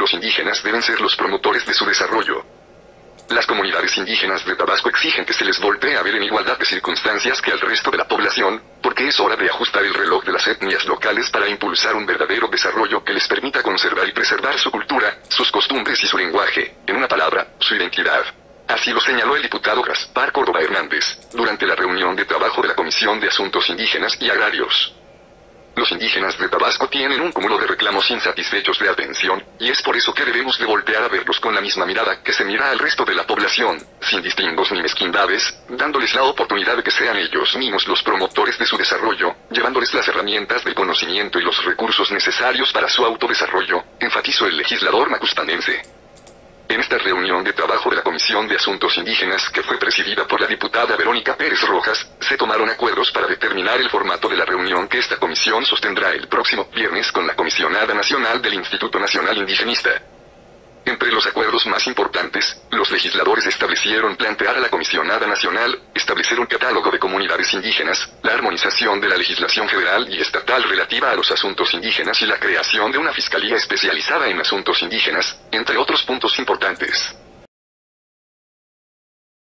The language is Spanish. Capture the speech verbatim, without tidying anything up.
asuntos indígenas deben ser los promotores de su desarrollo. Las comunidades indígenas de Tabasco exigen que se les voltee a ver en igualdad de circunstancias que al resto de la población, porque es hora de ajustar el reloj de las etnias locales para impulsar un verdadero desarrollo que les permita conservar y preservar su cultura, sus costumbres y su lenguaje, en una palabra, su identidad. Así lo señaló el diputado Gaspar Córdoba Hernández, durante la reunión de trabajo de la Comisión de Asuntos Indígenas y Agrarios. Los indígenas de Tabasco tienen un cúmulo de reclamos insatisfechos de atención, y es por eso que debemos de voltear a verlos con la misma mirada que se mira al resto de la población, sin distingos ni mezquindades, dándoles la oportunidad de que sean ellos mismos los promotores de su desarrollo, llevándoles las herramientas del conocimiento y los recursos necesarios para su autodesarrollo, enfatizó el legislador macustanense. En esta reunión de trabajo de la Comisión de Asuntos Indígenas, que fue presidida por la diputada Verónica Pérez Rojas, se tomaron acuerdos para determinar el formato de la reunión que esta comisión sostendrá el próximo viernes con la Comisionada Nacional del Instituto Nacional Indigenista. Entre los acuerdos más importantes, los legisladores establecieron plantear a la Comisionada Nacional, establecer un catálogo de comunidades indígenas, la armonización de la legislación federal y estatal relativa a los asuntos indígenas y la creación de una fiscalía especializada en asuntos indígenas, entre otros puntos importantes.